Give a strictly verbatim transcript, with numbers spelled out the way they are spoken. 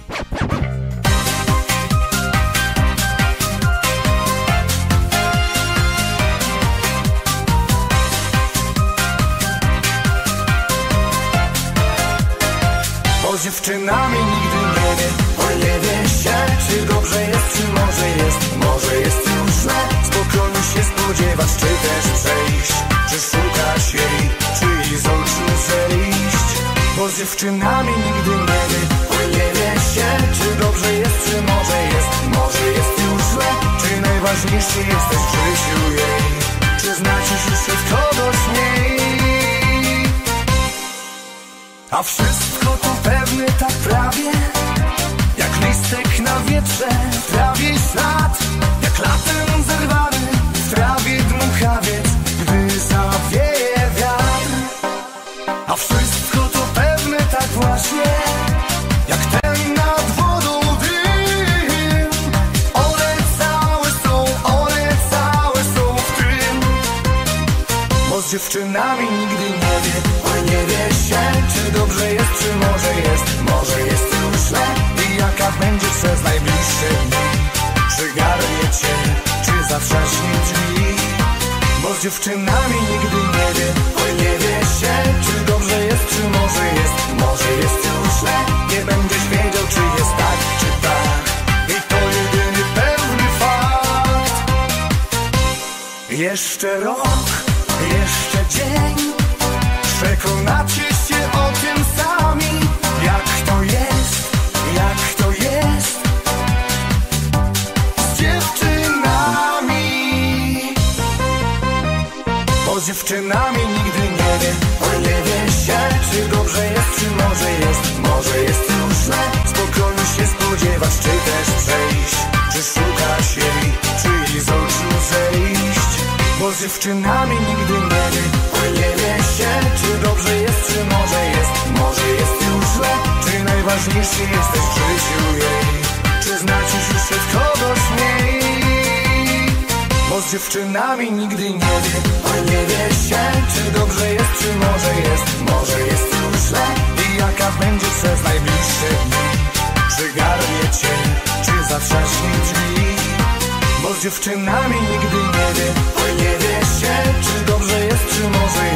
Bo z dziewczynami nigdy nie wie, bo nie wie się, czy dobrze jest, czy może jest, może jest już źle. Spokojnie się spodziewać, czy też przejść, czy szukać jej, czy jej z oczu zejść. Bo z dziewczynami nigdy nie wie, bo nie wie się, czy dobrze jest, czy może jest, może jest już źle. Czy najważniejszy jesteś w życiu jej, czy znaczysz już się kogoś mniej. A wszystko to pewny tak prawie, jak listek na wietrze, w trawie ślad, jak latem zerwany, w trawie dmuchawiec, gdy zawieje wiatr. A wszystko to pewne tak właśnie, jak ten nad wodą dym. One całe są, one całe są w tym. Bo z dziewczynami nigdy nie wie, bo nie wie się, czy dobrze jest, czy może jest, może jest już źle. I jaka będzie przez najbliższe dni, przygarnie cię, czy zatrzaśnie drzwi. Bo z dziewczynami nigdy nie wie, bo nie wie się, czy dobrze jest, czy może jest, może jest już źle. Nie będziesz wiedział, czy jest tak, czy tak, i to jedyny pewny fakt. Jeszcze rok, jeszcze dzień, przekonacie się o tym sami, jak to jest, jak to jest z dziewczynami. Bo z dziewczynami nigdy nie wie, bo nie wie się, czy dobrze jest, czy może jest, może jest już źle. Spokojnie się spodziewać, czy też przejść, czy szukać jej, czy jej z oczu zejść. Bo z dziewczynami nigdy nie wie, bo nie wie się, czy dobrze jest, czy może jest, może jest już źle. Czy najważniejszy jesteś w życiu jej, czy znaczysz już się kogoś mniej. Bo z dziewczynami nigdy nie wie, bo nie wie się, czy dobrze jest, czy może jest, może jest już źle. I jaka będzie przez najbliższe dni, przygarnie cię, czy zatrzaśnie drzwi. Bo z dziewczynami nigdy nie wie, bo nie wie się, czy dobrze jest, czy może jest.